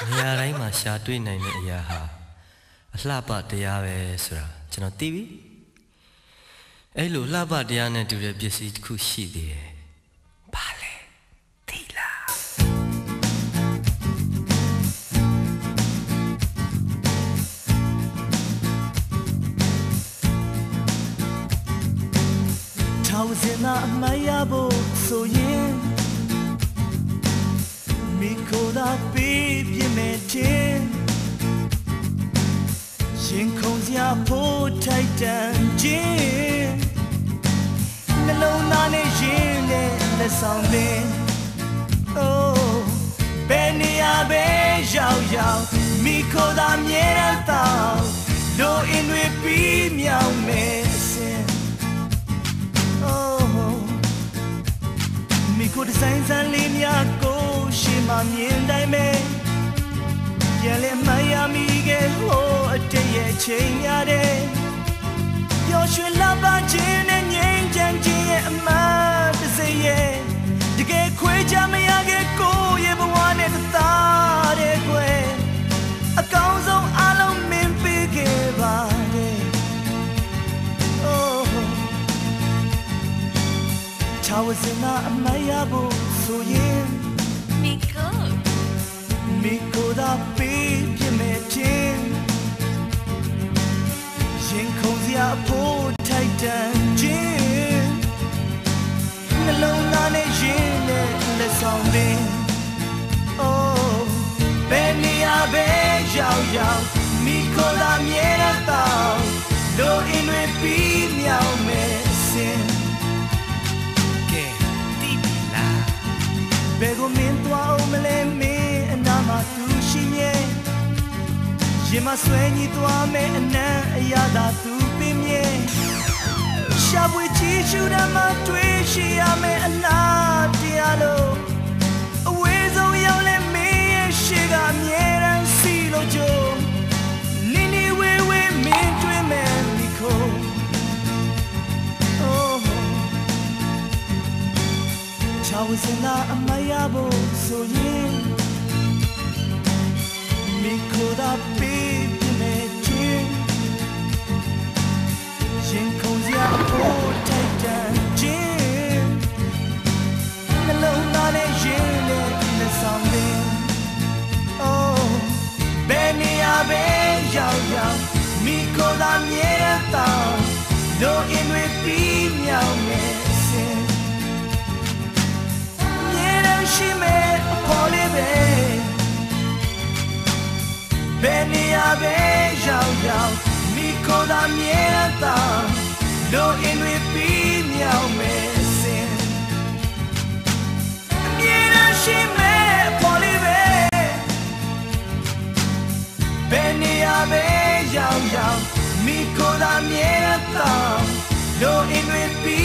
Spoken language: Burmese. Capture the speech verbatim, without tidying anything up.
နေရာတိုင်းမှာရှာတွေ့နိုင်တဲ့အရာဟာအလှပတရားပဲဆိုတာကျွန်တော်သိပြီအဲ့လိုလှပတရားနဲ့တူတဲ့ပစ္စည်းတစ်ခုရှိသေးတယ်ဘာလဲသိလားထောင်စင်နာအမရဖို့ဆိုရင်မိခိုသာပေးပြမယ်တင်ရင်ခုန်စရာဖို့ထိုက်တန်ခြင်းနှလုံးသားနဲ့ရင်နဲ့လက်ဆောင်သင် Oh ဘယ်နေရာပဲရောက်ရောက်မိခိုသာမြဲတမ်းတော့လိုအင်းတွေပြီးမြောက်မယ်အစင် Oh မိခိုဒီဇိုင်းစံလေးများကိုရှေ့မှာမြင်တိုင်းပဲပြန်လဲမရမိခဲ့ဟိုအတည့်ရဲ့ချိန်ရတယ်ပျော်ရွှင်လှပခြင်းနဲ့ငြိမ်းချမ်းခြင်းရဲ့အမှန်တစေရဲ့တကယ်ခွေးချမရခဲ့ကိုရဲ့ဘဝနဲ့တသားတဲ့ကွယ်အကောင်းဆုံးအလုံးမင်းပေးခဲ့ပါတယ် Oh ချာဝစင်နာအမရဖို့ဆိုရင်မိကိုမိကိုသာပေးပြမယ်တင်ရင်ခုန်စရာဖို့ထိုက်တန်ခြင်းနှလုံးသားနဲ့ရင်နဲ့လက်ဆောင်ပင် Oh ဘယ်နေရာပဲရောက်ရောက်မိကိုသာမြဲတမ်းတော့လိုအင်းတွေပြီးမြောက်မယ်စင်ကဲတိပြီလားဘယ်ကိုမင်းသွားအောင်မလဲမင်းအနာမှာသူရှိမြဲရင်မဆွဲညီသွားမယ်အနံ့အရာသာသူပင်မြဲရှာဖွေကြည့်ရှုရမှာတွေ့ရှိရမယ်အလားတရားလို့အဝေးဆုံးရောက်လဲမင်းရဲ့ရှိကအမြဲတမ်းစီလို့ကြုံနင်းနေဝေးဝေးမင်းတွေ့မယ်မိခို Oh ချာဝစနာအမရဖို့ဆိုရင်မိခိုသာပေးပြမယ်ခြင်းရင်ခုန်စရာဖို့ထိုက်တန်ခြင်းနှလုံးသားနဲ့ရင်နဲ့လက်ဆောင်ပင် Oh ဘယ်နေရာပဲရောက်ရောက်မိခိုသာမြဲတမ်းတော့လိုအင်းတွေပြီးမြောက်မယ်စင်မြဲတမ်းရှိမယ်အဖို့လေးပဲဘယ်နေရာပဲရောက်ရောက်မိခိုသာမြဲတမ်းလိုအင်းတွေပြီးမြောက်မယ်စင်မြဲတမ်းရှိမယ်အဖို့လေးပဲဘယ်နေရာပဲရောက်ရောက်မိခိုသာမြဲတမ်းလိုအင်းတွေပြီး